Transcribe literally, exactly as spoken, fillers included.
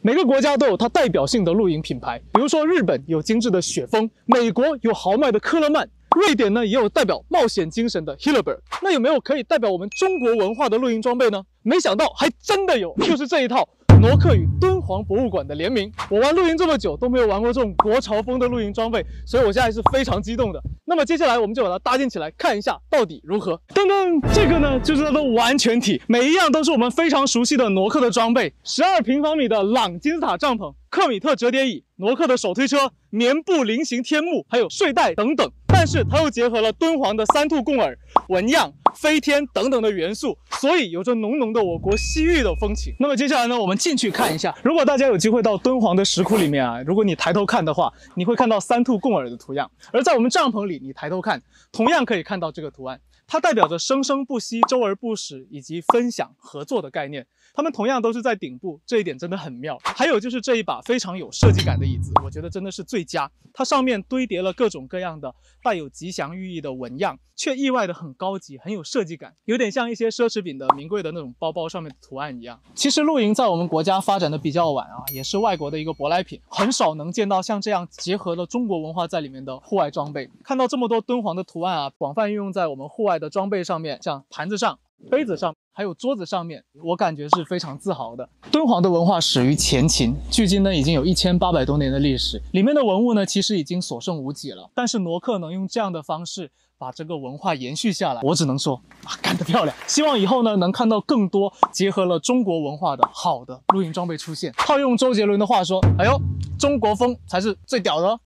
每个国家都有它代表性的露营品牌，比如说日本有精致的雪峰，美国有豪迈的科勒曼，瑞典呢也有代表冒险精神的 Hilleberg。那有没有可以代表我们中国文化的露营装备呢？没想到还真的有，就是这一套挪克与敦煌博物馆的联名。我玩露营这么久都没有玩过这种国潮风的露营装备，所以我现在是非常激动的。那么接下来我们就把它搭建起来，看一下到底如何。噔噔，这个呢就是它的完全体，每一样都是我们非常熟悉的挪克的装备：十二平方米的朗金字塔帐篷、克米特折叠椅、挪克的手推车、棉布菱形天幕，还有睡袋等等。但是它又结合了敦煌的三兔共耳、纹样、飞天等等的元素，所以有着浓浓的我国西域的风情。那么接下来呢，我们进去看一下。如果大家有机会到敦煌的石窟里面啊，如果你抬头看的话，你会看到三兔共耳的图样。而在我们帐篷里，你抬头看，同样可以看到这个图案，它代表着生生不息、周而不死以及分享合作的概念。它们同样都是在顶部，这一点真的很妙。还有就是这一把非常有设计感的椅子，我觉得真的是最佳。它上面堆叠了各种各样的带有吉祥寓意的纹样，却意外的很高级，很有设计感，有点像一些奢侈品的名贵的那种包包上面的图案一样。其实露营在我们国家发展的比较晚啊，也是外国的一个舶来品，很少能见到像这样结合了中国文化在里面的户外装备。看到这么多敦煌的图案啊，广泛运用在我们户外的装备上面，像盘子上、杯子上，还有桌子上面，我感觉是非常自豪的。敦煌的文化始于前秦，距今呢已经有一千八百多年的历史，里面的文物呢其实已经所剩无几了。但是挪克能用这样的方式把这个文化延续下来，我只能说啊，干得漂亮！希望以后呢能看到更多结合了中国文化的好的露营装备出现。套用周杰伦的话说，哎呦，中国风才是最屌的哦。